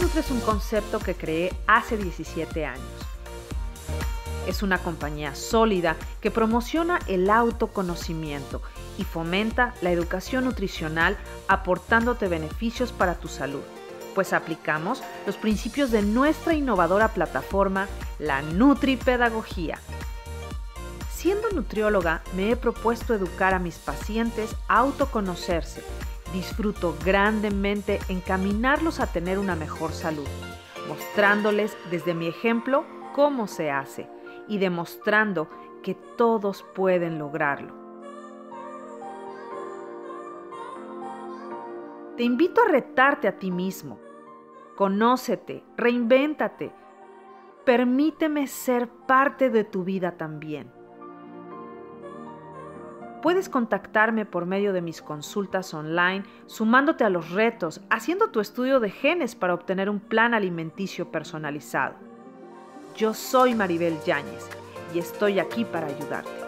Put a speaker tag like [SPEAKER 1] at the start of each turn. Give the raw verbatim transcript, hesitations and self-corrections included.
[SPEAKER 1] Nutri es un concepto que creé hace diecisiete años. Es una compañía sólida que promociona el autoconocimiento y fomenta la educación nutricional aportándote beneficios para tu salud, pues aplicamos los principios de nuestra innovadora plataforma, la NutriPedagogía. Siendo nutrióloga, me he propuesto educar a mis pacientes a autoconocerse. Disfruto grandemente encaminarlos a tener una mejor salud, mostrándoles desde mi ejemplo cómo se hace y demostrando que todos pueden lograrlo. Te invito a retarte a ti mismo. Conócete, reinvéntate. Permíteme ser parte de tu vida también. Puedes contactarme por medio de mis consultas online, sumándote a los retos, haciendo tu estudio de genes para obtener un plan alimenticio personalizado. Yo soy Maribel Yáñez y estoy aquí para ayudarte.